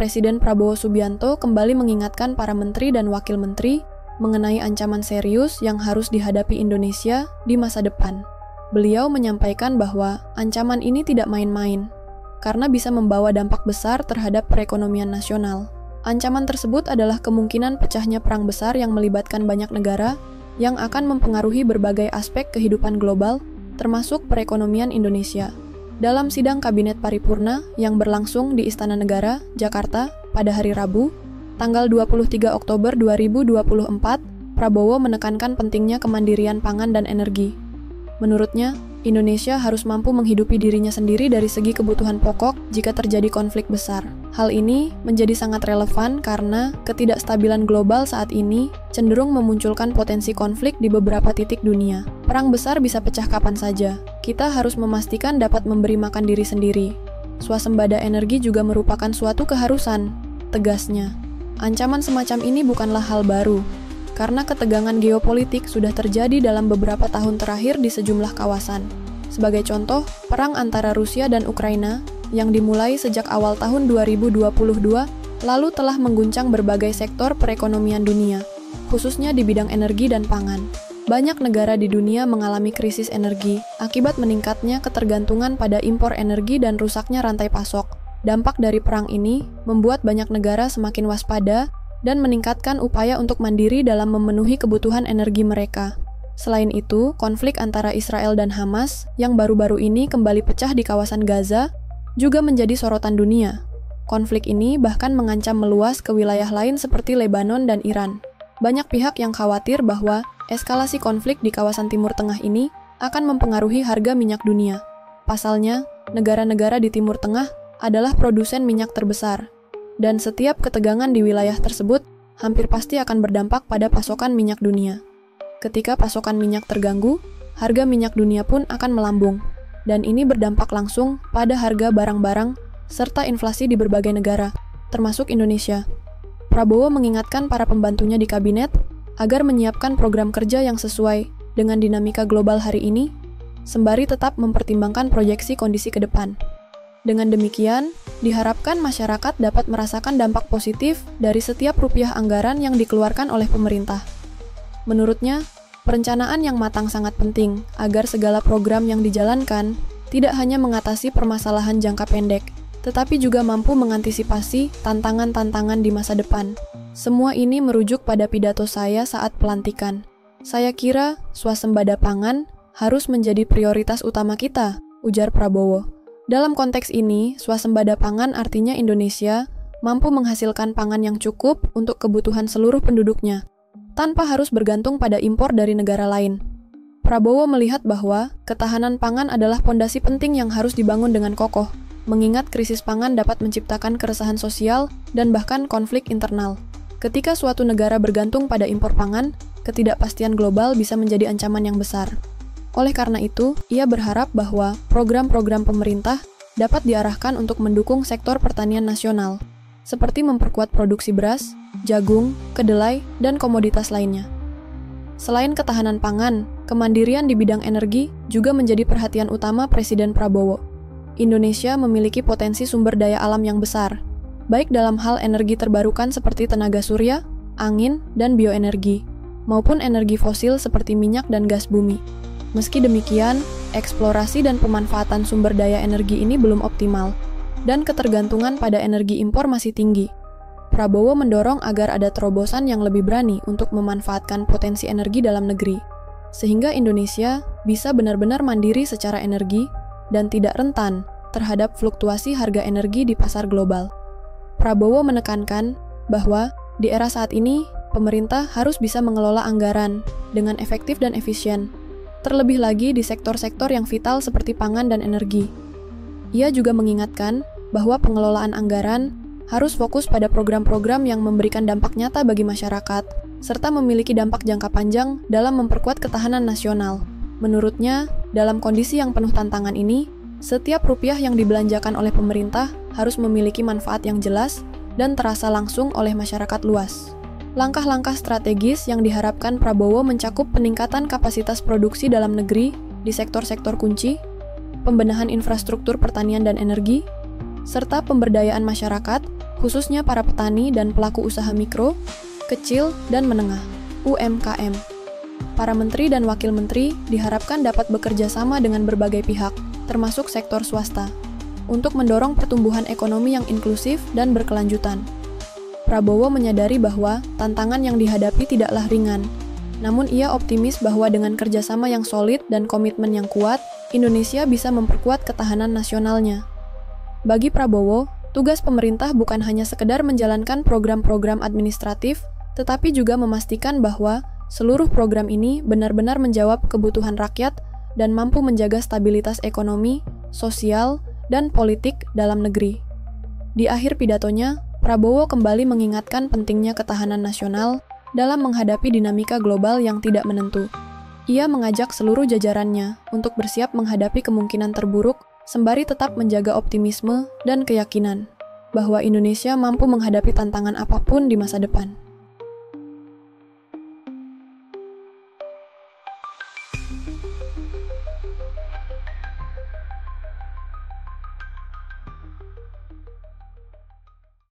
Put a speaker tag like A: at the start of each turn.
A: Presiden Prabowo Subianto kembali mengingatkan para menteri dan wakil menteri mengenai ancaman serius yang harus dihadapi Indonesia di masa depan. Beliau menyampaikan bahwa ancaman ini tidak main-main, karena bisa membawa dampak besar terhadap perekonomian nasional. Ancaman tersebut adalah kemungkinan pecahnya perang besar yang melibatkan banyak negara yang akan mempengaruhi berbagai aspek kehidupan global, termasuk perekonomian Indonesia. Dalam sidang Kabinet Paripurna yang berlangsung di Istana Negara, Jakarta, pada hari Rabu, tanggal 23 Oktober 2024, Prabowo menekankan pentingnya kemandirian pangan dan energi. Menurutnya, Indonesia harus mampu menghidupi dirinya sendiri dari segi kebutuhan pokok jika terjadi konflik besar. Hal ini menjadi sangat relevan karena ketidakstabilan global saat ini cenderung memunculkan potensi konflik di beberapa titik dunia. Perang besar bisa pecah kapan saja. Kita harus memastikan dapat memberi makan diri sendiri. Swasembada energi juga merupakan suatu keharusan, tegasnya. Ancaman semacam ini bukanlah hal baru, karena ketegangan geopolitik sudah terjadi dalam beberapa tahun terakhir di sejumlah kawasan. Sebagai contoh, perang antara Rusia dan Ukraina yang dimulai sejak awal tahun 2022 lalu telah mengguncang berbagai sektor perekonomian dunia, khususnya di bidang energi dan pangan. Banyak negara di dunia mengalami krisis energi akibat meningkatnya ketergantungan pada impor energi dan rusaknya rantai pasok. Dampak dari perang ini membuat banyak negara semakin waspada dan meningkatkan upaya untuk mandiri dalam memenuhi kebutuhan energi mereka. Selain itu, konflik antara Israel dan Hamas yang baru-baru ini kembali pecah di kawasan Gaza juga menjadi sorotan dunia. Konflik ini bahkan mengancam meluas ke wilayah lain seperti Lebanon dan Iran. Banyak pihak yang khawatir bahwa eskalasi konflik di kawasan Timur Tengah ini akan mempengaruhi harga minyak dunia. Pasalnya, negara-negara di Timur Tengah adalah produsen minyak terbesar. Dan setiap ketegangan di wilayah tersebut hampir pasti akan berdampak pada pasokan minyak dunia. Ketika pasokan minyak terganggu, harga minyak dunia pun akan melambung, dan ini berdampak langsung pada harga barang-barang serta inflasi di berbagai negara, termasuk Indonesia. Prabowo mengingatkan para pembantunya di kabinet agar menyiapkan program kerja yang sesuai dengan dinamika global hari ini, sembari tetap mempertimbangkan proyeksi kondisi ke depan. Dengan demikian, diharapkan masyarakat dapat merasakan dampak positif dari setiap rupiah anggaran yang dikeluarkan oleh pemerintah. Menurutnya, perencanaan yang matang sangat penting agar segala program yang dijalankan tidak hanya mengatasi permasalahan jangka pendek, tetapi juga mampu mengantisipasi tantangan-tantangan di masa depan. Semua ini merujuk pada pidato saya saat pelantikan. Saya kira swasembada pangan harus menjadi prioritas utama kita, ujar Prabowo. Dalam konteks ini, swasembada pangan artinya Indonesia mampu menghasilkan pangan yang cukup untuk kebutuhan seluruh penduduknya, tanpa harus bergantung pada impor dari negara lain. Prabowo melihat bahwa ketahanan pangan adalah pondasi penting yang harus dibangun dengan kokoh, mengingat krisis pangan dapat menciptakan keresahan sosial dan bahkan konflik internal. Ketika suatu negara bergantung pada impor pangan, ketidakpastian global bisa menjadi ancaman yang besar. Oleh karena itu, ia berharap bahwa program-program pemerintah dapat diarahkan untuk mendukung sektor pertanian nasional, seperti memperkuat produksi beras, jagung, kedelai, dan komoditas lainnya. Selain ketahanan pangan, kemandirian di bidang energi juga menjadi perhatian utama Presiden Prabowo. Indonesia memiliki potensi sumber daya alam yang besar, baik dalam hal energi terbarukan seperti tenaga surya, angin, dan bioenergi, maupun energi fosil seperti minyak dan gas bumi. Meski demikian, eksplorasi dan pemanfaatan sumber daya energi ini belum optimal, dan ketergantungan pada energi impor masih tinggi. Prabowo mendorong agar ada terobosan yang lebih berani untuk memanfaatkan potensi energi dalam negeri, sehingga Indonesia bisa benar-benar mandiri secara energi dan tidak rentan terhadap fluktuasi harga energi di pasar global. Prabowo menekankan bahwa di era saat ini, pemerintah harus bisa mengelola anggaran dengan efektif dan efisien, terlebih lagi di sektor-sektor yang vital seperti pangan dan energi. Ia juga mengingatkan bahwa pengelolaan anggaran harus fokus pada program-program yang memberikan dampak nyata bagi masyarakat, serta memiliki dampak jangka panjang dalam memperkuat ketahanan nasional. Menurutnya, dalam kondisi yang penuh tantangan ini, setiap rupiah yang dibelanjakan oleh pemerintah harus memiliki manfaat yang jelas dan terasa langsung oleh masyarakat luas. Langkah-langkah strategis yang diharapkan Prabowo mencakup peningkatan kapasitas produksi dalam negeri di sektor-sektor kunci, pembenahan infrastruktur pertanian dan energi, serta pemberdayaan masyarakat, khususnya para petani dan pelaku usaha mikro, kecil, dan menengah (UMKM). Para menteri dan wakil menteri diharapkan dapat bekerja sama dengan berbagai pihak, termasuk sektor swasta, untuk mendorong pertumbuhan ekonomi yang inklusif dan berkelanjutan. Prabowo menyadari bahwa tantangan yang dihadapi tidaklah ringan, namun ia optimis bahwa dengan kerjasama yang solid dan komitmen yang kuat, Indonesia bisa memperkuat ketahanan nasionalnya. Bagi Prabowo, tugas pemerintah bukan hanya sekedar menjalankan program-program administratif, tetapi juga memastikan bahwa seluruh program ini benar-benar menjawab kebutuhan rakyat dan mampu menjaga stabilitas ekonomi, sosial, dan politik dalam negeri. Di akhir pidatonya, Prabowo kembali mengingatkan pentingnya ketahanan nasional dalam menghadapi dinamika global yang tidak menentu. Ia mengajak seluruh jajarannya untuk bersiap menghadapi kemungkinan terburuk sembari tetap menjaga optimisme dan keyakinan bahwa Indonesia mampu menghadapi tantangan apapun di masa depan.